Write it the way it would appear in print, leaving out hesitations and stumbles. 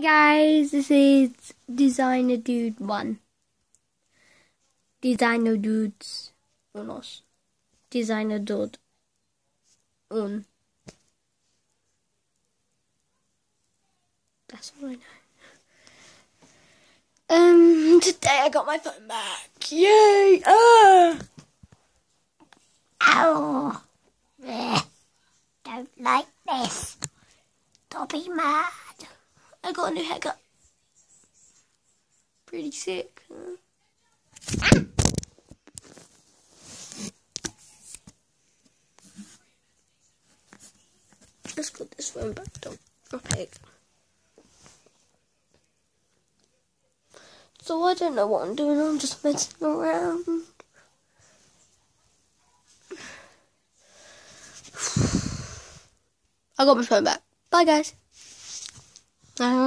guys, this is Designer Dude 1. Designer Dudes unos. Designer Dude un. That's all I know. Today I got my phone back. Yay! Ow! Don't like this. Don't be mad. I got a new haircut. Pretty sick, huh? Let's put this phone back. Don't drop it. So I don't know what I'm doing. I'm just messing around. I got my phone back. Bye, guys.